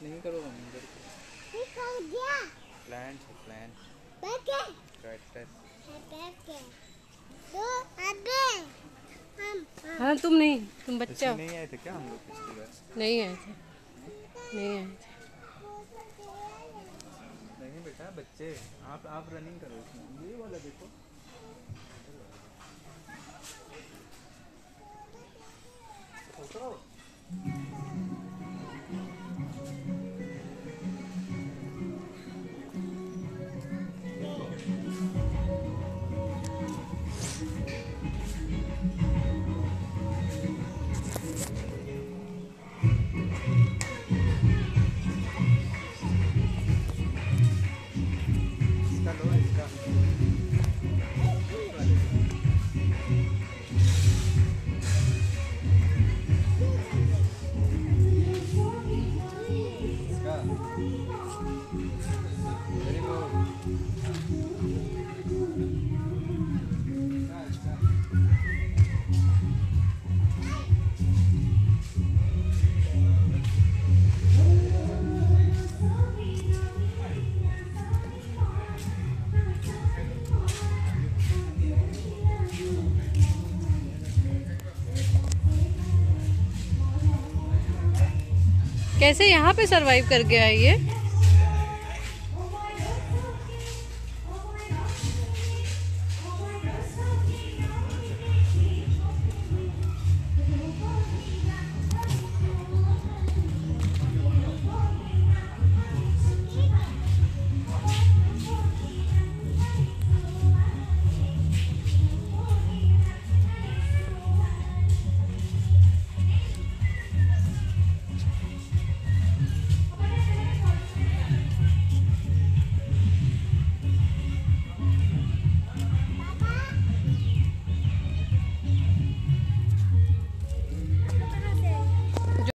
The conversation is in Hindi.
नहीं करो मम्मी करके। प्लांट है प्लांट। हाँ तुम नहीं, तुम बच्चा हो। नहीं आए थे क्या हम लोग पिछली बार? नहीं आए थे, नहीं आए थे। नहीं बेटा बच्चे, आप रनिंग करो इसमें, ये वाला देखो। इसका लो इसका। इसका वेरी गुड। कैसे यहाँ पे सरवाइव करके आई है?